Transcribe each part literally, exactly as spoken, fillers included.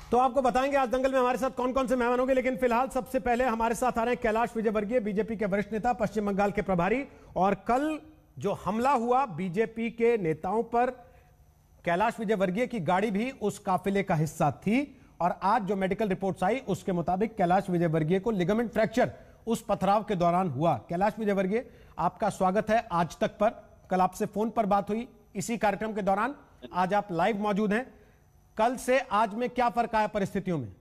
तो आपको बताएंगे आज दंगल में हमारे साथ कौन कौन से मेहमान होंगे, लेकिन फिलहाल सबसे पहले हमारे साथ आ रहे हैं कैलाश विजयवर्गीय, बीजेपी के वरिष्ठ नेता, पश्चिम बंगाल के प्रभारी। और कल जो हमला हुआ बीजेपी के नेताओं पर, कैलाश विजयवर्गीय की गाड़ी भी उस काफिले का हिस्सा थी। और आज जो मेडिकल रिपोर्ट्स आई उसके मुताबिक कैलाश विजयवर्गीय को लिगामेंट फ्रैक्चर उस पथराव के दौरान हुआ। कैलाश विजयवर्गीय, आपका स्वागत है आज तक पर। कल आपसे फोन पर बात हुई इसी कार्यक्रम के दौरान, आज आप लाइव मौजूद हैं। कल से आज में क्या फर्क आया परिस्थितियों में?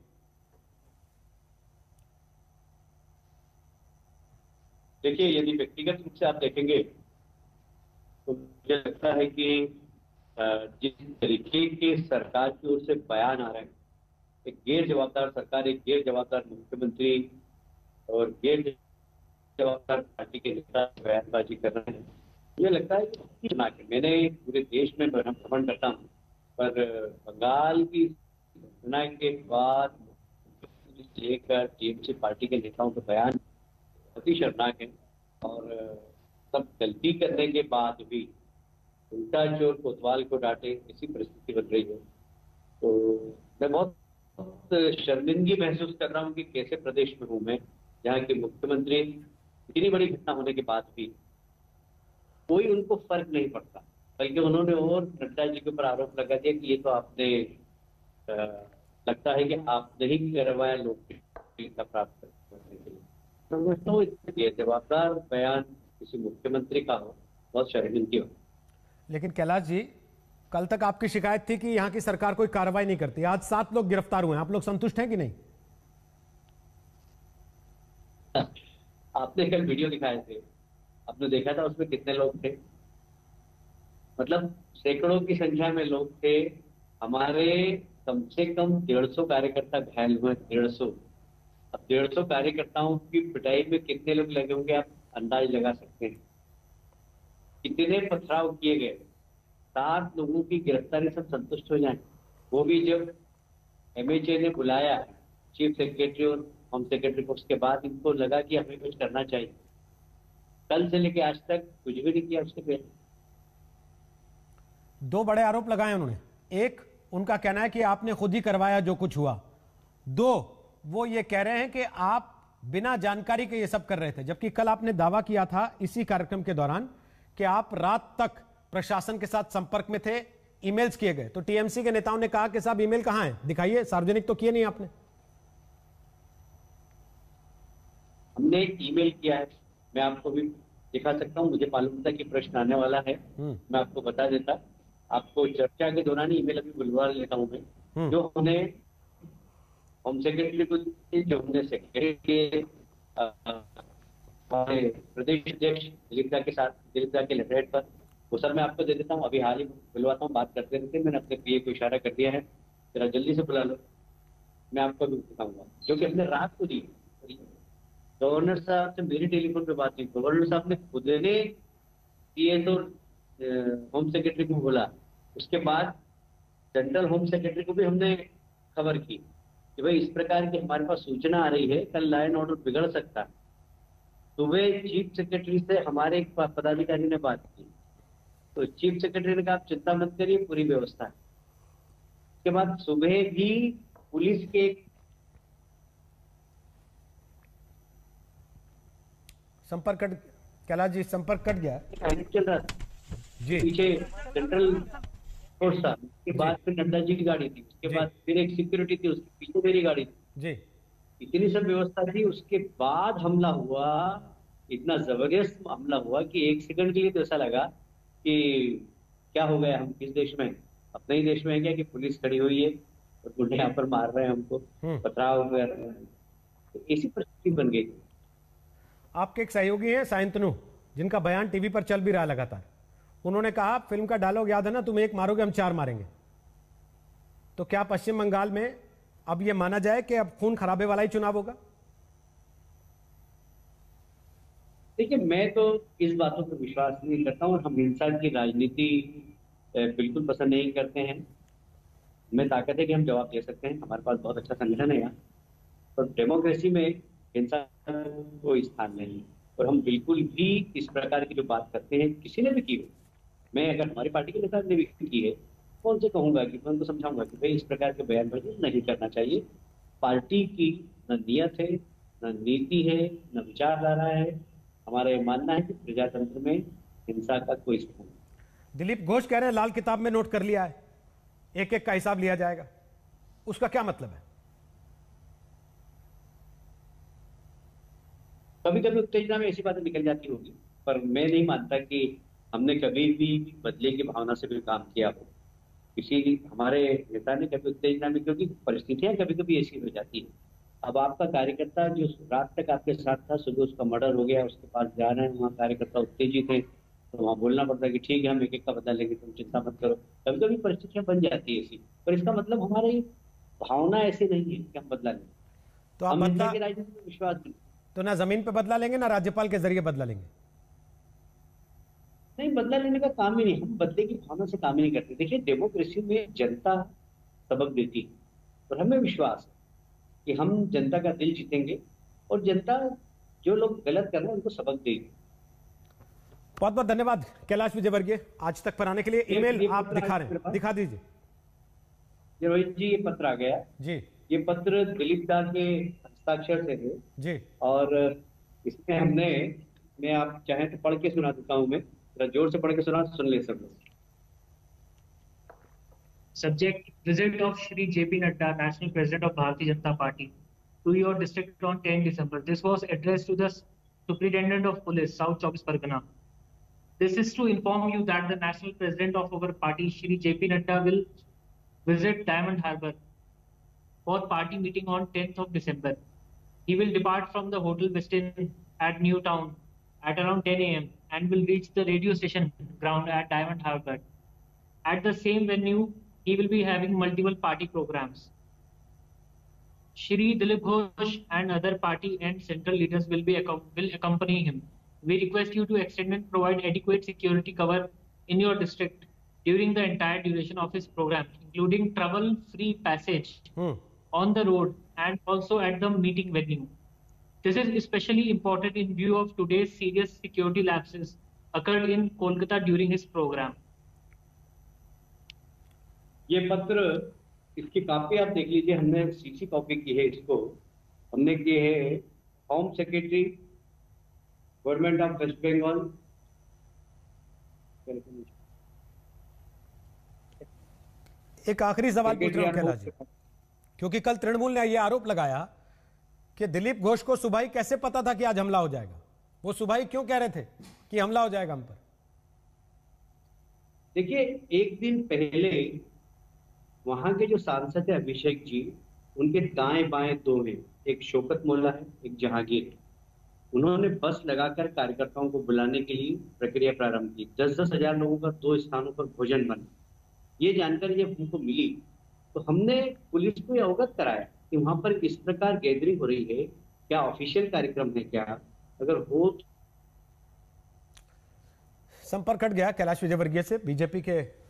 देखिए, यदि व्यक्तिगत रूप से आप देखेंगे तो मुझे लगता है कि जिस तरीके के सरकार की ओर से बयान आ रहे हैं, एक गैर जवाबदार सरकार, एक गैर जवाबदार मुख्यमंत्री और गैर जवाबदार पार्टी के नेता बयानबाजी कर रहे हैं, मुझे लगता है कि मैंने पूरे देश में भ्रमण करता हूँ, पर बंगाल की घटना के बाद लेकर टीएमसी पार्टी के नेताओं के बयान बहुत ही शर्मनाक है। और सब गलती करने के बाद भी उल्टा चोर कोतवाल को डांटे, ऐसी परिस्थिति बन रही है। तो मैं बहुत, बहुत शर्मिंदगी महसूस कर रहा हूँ कि कैसे प्रदेश में हूँ मैं, जहाँ के मुख्यमंत्री इतनी बड़ी घटना होने के बाद भी कोई उनको फर्क नहीं पड़ता, बल्कि उन्होंने और नड्डा जी के ऊपर आरोप लगा दिया कि ये तो आपने आ, लगता है कि आपने ही करवाया लोकप्रियता प्राप्त करने के लिए। समझता हूँ ये जवाबदार बयान किसी मुख्यमंत्री का हो, बहुत शर्मिंदगी हो। लेकिन कैलाश जी, कल तक आपकी शिकायत थी कि यहां की सरकार कोई कार्रवाई नहीं करती। आज सात लोग गिरफ्तार हुए हैं, आप लोग संतुष्ट हैं कि नहीं? आपने कल वीडियो दिखाए थे, आपने देखा था उसमें कितने लोग थे? मतलब सैकड़ों की संख्या में लोग थे। हमारे कम से कम डेढ़ सौ कार्यकर्ता घायल हुए, डेढ़ सौ। अब डेढ़ सौ कार्यकर्ताओं की पिटाई में कितने लोग लगे होंगे, आप अंदाज लगा सकते हैं। कितने पथराव किए गए, सात लोगों की गिरफ्तारी, सब संतुष्ट हो जाए। वो भी जब एमएचए ने बुलाया चीफ सेक्रेटरी और होम सेक्रेटरी को, उसके बाद इनको लगा कि हमें कुछ करना चाहिए। कल से लेके आज तक कुछ भी नहीं किया उसके पहले। दो बड़े आरोप लगाए उन्होंने। एक, उनका कहना है कि आपने खुद ही करवाया जो कुछ हुआ। दो, वो ये कह रहे हैं कि आप बिना जानकारी के ये सब कर रहे थे, जबकि कल आपने दावा किया था इसी कार्यक्रम के दौरान कि आप रात तक प्रशासन के साथ संपर्क में थे, ईमेल्स किए गए। तो टीएमसी के नेताओं ने कहा कि साहब ईमेल कहां है, दिखाइए, सार्वजनिक तो किए नहीं आपने। हमने ईमेल किया है, मैं आपको भी दिखा सकता हूं। मुझे मालूम था कि प्रश्न आने वाला है, मैं आपको बता देता। आपको चर्चा के दौरान ईमेल अभी बुलवा लेता हूं मैं, जो हमने होम सेक्रेटरी को, जो हमने सेक्रेटरी हमारे प्रदेश अध्यक्ष दिलीप दा के साथ, दिलीप दा के लेटरहेड पर, वो सब मैं आपको दे देता हूँ। अभी हाल ही बुलवाता हूँ, बात करते रहते। मैंने अपने पीए को इशारा कर दिया है, जरा जल्दी से बुला लो, मैं आपको भी दिखाऊंगा, जो कि हमने रात को दी। गवर्नर साहब से मेरी टेलीफोन पे बात नहीं, गवर्नर साहब ने खुद ने पीए तो होम सेक्रेटरी को बोला। उसके बाद सेंट्रल होम सेक्रेटरी को भी हमने खबर की कि भाई इस प्रकार की हमारे पास सूचना आ रही है, कल लॉ एंड ऑर्डर बिगड़ सकता है। सुबह चीफ सेक्रेटरी से हमारे एक पदाधिकारी ने बात की, तो चीफ सेक्रेटरी ने कहा आप चिंता मत करिए, पूरी व्यवस्था है। उसके बाद सुबह भी पुलिस के संपर्क कट, कैलाश जी संपर्क कट गया चल रहा था जी, पीछे सेंट्रल फोर्स था। उसके बाद फिर नड्डा जी की गाड़ी थी, उसके बाद फिर एक सिक्योरिटी थी, उसके पीछे मेरी गाड़ी थी जी। इतनी सब व्यवस्था थी। उसके बाद हमला हुआ, इतना जबरदस्त हमला हुआ कि एक सेकंड के लिए तो ऐसा लगा कि क्या हो गया, हम किस देश में, अपने ही देश में है क्या, कि पुलिस खड़ी हुई है और गुंडे यहाँ पर मार रहे हैं हमको, पथराव कर रहे हैं। तो ऐसी परिस्थिति बन गई। आपके एक सहयोगी हैं साइंतनु, जिनका बयान टीवी पर चल भी रहा लगातार। उन्होंने कहा, फिल्म का डायलॉग याद है ना, तुम एक मारोगे हम चार मारेंगे। तो क्या पश्चिम बंगाल में अब यह माना जाए कि अब खून खराबे वाला ही चुनाव होगा? देखिए, मैं तो इस बातों पर विश्वास नहीं करता हूँ और हम हिंसा की राजनीति बिल्कुल पसंद नहीं करते हैं। हमें ताकत है कि हम जवाब दे सकते हैं, हमारे पास बहुत अच्छा संगठन है यहाँ, और डेमोक्रेसी में हिंसा को कोई स्थान नहीं। और हम बिल्कुल भी इस प्रकार की जो बात करते हैं, किसी ने भी की हो, मैं अगर हमारी पार्टी के नेता ने भी की है, मैं उनसे कहूंगा कि मैं उनको समझाऊंगा कि भाई इस प्रकार के बयानबाजी नहीं करना चाहिए। पार्टी की न नियत है, न नीति है, न विचारधारा है। हमारा ये मानना है कि प्रजातंत्र में हिंसा का कोई स्थान नहीं। दिलीप घोष कह रहे हैं लाल किताब में नोट कर लिया है, एक एक का हिसाब लिया जाएगा, उसका क्या मतलब है? कभी कभी उत्तेजना में ऐसी बातें निकल जाती होगी, पर मैं नहीं मानता कि हमने कभी भी बदले की भावना से भी काम किया हो। किसी हमारे नेता ने कभी उत्तेजना में, क्योंकि परिस्थितियां कभी कभी ऐसी हो जाती है। अब आपका कार्यकर्ता जो रात तक आपके साथ था, सुबह उसका मर्डर हो गया, उसके पास जा रहे हैं, वहाँ कार्यकर्ता उत्तेजित है, तो वहाँ बोलना पड़ता है कि ठीक है हम एक एक का बदला लेंगे, तुम चिंता मत करो। कभी कभी परिस्थितियां बन जाती है ऐसी, पर इसका मतलब हमारी भावना ऐसी नहीं है कि हम बदला लेंगे। तो आप हम हिंसा बदला, की राजनीति में विश्वास नहीं। तो ना जमीन पे बदला लेंगे ना राज्यपाल के जरिए बदला लेंगे? नहीं, बदला लेने का काम ही नहीं, हम बदले की भावना से काम ही नहीं करते। देखिए, डेमोक्रेसी में जनता सबक देती है, और हमें विश्वास है कि हम जनता का दिल जीतेंगे, और जनता जो लोग गलत कर रहे हैं उनको सबक देगी। बहुत बहुत धन्यवाद कैलाश विजयवर्गीय आज तक पर आने के लिए। ये- ईमेल ये आप पत्र दिखा आ रहे गया हैं, दिखा दीजिए ये रोहित जी, ये पत्र आ गया। जी। ये पत्र दिलीप दा के हस्ताक्षर से है, जी और इसमें हमने, मैं आप चाहें तो पढ़ के सुना देता हूँ। मैं जरा जोर से पढ़ के सुना, सुन ले सब लोग। Subject: Visit of Shri J P Nadda, National President of Bharatiya Janata Party, to your district on tenth December. This was addressed to the Superintendent of Police, South Chowbis Pargana. This is to inform you that the National President of our party, Shri J P Nadda, will visit Diamond Harbour for party meeting on tenth of December. He will depart from the Hotel Westin at New Town at around ten A M and will reach the radio station ground at Diamond Harbour. At the same venue, he will be having multiple party programs. Shri Dilip Ghosh and other party and central leaders will be will accompany him. We request you to extend and provide adequate security cover in your district during the entire duration of his program, including trouble-free passage hmm. on the road and also at the meeting venue. This is especially important in view of today's serious security lapses occurred in Kolkata during his program. ये पत्र, इसकी copy आप देख लीजिए, हमने CC copy की है इसको। हमने की है home secretary, government of West Bengal. एक आखिरी सवाल पूछ रहा हूं कैलाश जी, क्योंकि कल तृणमूल ने यह आरोप लगाया कि दिलीप घोष को सुबह ही कैसे पता था कि आज हमला हो जाएगा? वो सुबह ही क्यों कह रहे थे कि हमला हो जाएगा हम पर? देखिए, एक दिन पहले वहां के जो सांसद है अभिषेक जी, उनके दाएं बाएं दो हैं, एक शौकत मोल्ला है, एक जहांगीर। उन्होंने बस लगाकर कार्यकर्ताओं को बुलाने के लिए प्रक्रिया प्रारंभ की। दस दस हजार लोगों का दो स्थानों पर भोजन बना। ये जानकारी जब हमको मिली तो हमने पुलिस को अवगत कराया कि वहां पर इस प्रकार गैदरिंग हो रही है, क्या ऑफिशियल कार्यक्रम है क्या? अगर हो। संपर्क कट गया कैलाश विजयवर्गीय से, बीजेपी के